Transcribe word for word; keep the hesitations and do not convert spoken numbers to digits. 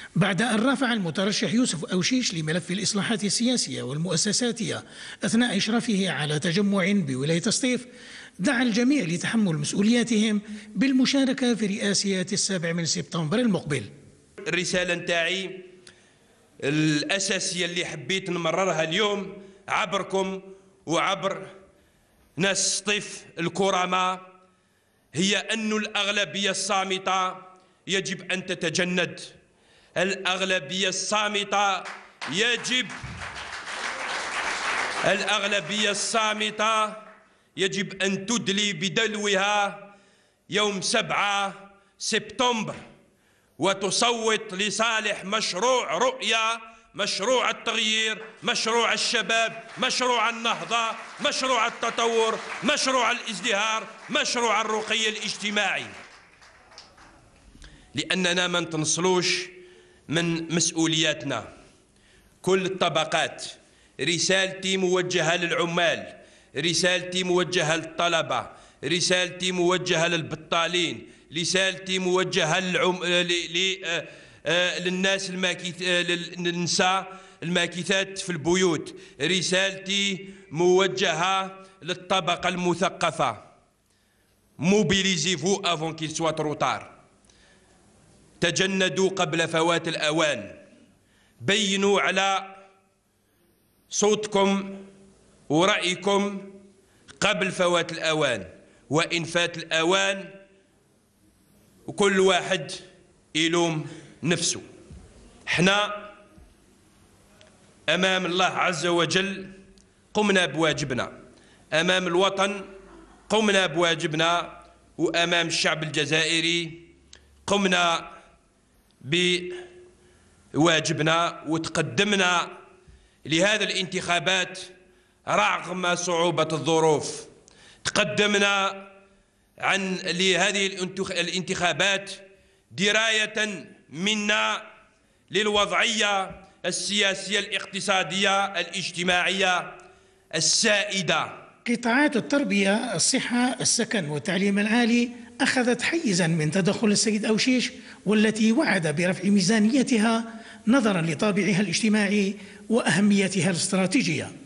بعد أن رافع المترشح يوسف أوشيش لملف الإصلاحات السياسية والمؤسساتية أثناء إشرافه على تجمع بولاية سطيف، دعا الجميع لتحمل مسؤولياتهم بالمشاركة في رئاسيات السابع من سبتمبر المقبل. الرسالة نتاعي الأساسية اللي حبيت نمررها اليوم عبركم وعبر ناس سطيف الكرماء هي أن الأغلبية الصامتة يجب أن تتجند. الأغلبية الصامتة يجب الأغلبية الصامتة يجب أن تدلي بدلوها يوم سبعة سبتمبر وتصوت لصالح مشروع رؤية، مشروع التغيير، مشروع الشباب، مشروع النهضة، مشروع التطور، مشروع الازدهار، مشروع الرقي الاجتماعي. لأننا ما نتنصلوش من مسؤولياتنا. كل الطبقات. رسالتي موجهة للعمال، رسالتي موجهة للطلبة، رسالتي موجهة للبطالين، رسالتي موجهة للعم... ل... للناس الماكث... للنساء الماكثات في البيوت، رسالتي موجهة للطبقة المثقفة. موبيليزيفو افون كيل سوا ترو طار. تجندوا قبل فوات الأوان. بينوا على صوتكم ورأيكم قبل فوات الأوان، وإن فات الأوان وكل واحد يلوم نفسه. احنا أمام الله عز وجل قمنا بواجبنا، أمام الوطن قمنا بواجبنا، وأمام الشعب الجزائري قمنا بواجبنا وتقدمنا لهذا الانتخابات رغم صعوبة الظروف. تقدمنا عن لهذه الانتخابات دراية منا للوضعية السياسية الاقتصادية الاجتماعية السائدة. قطاعات التربية، الصحة، السكن والتعليم العالي أخذت حيزا من تدخل السيد أوشيش، والتي وعد برفع ميزانيتها نظرا لطابعها الاجتماعي وأهميتها الاستراتيجية.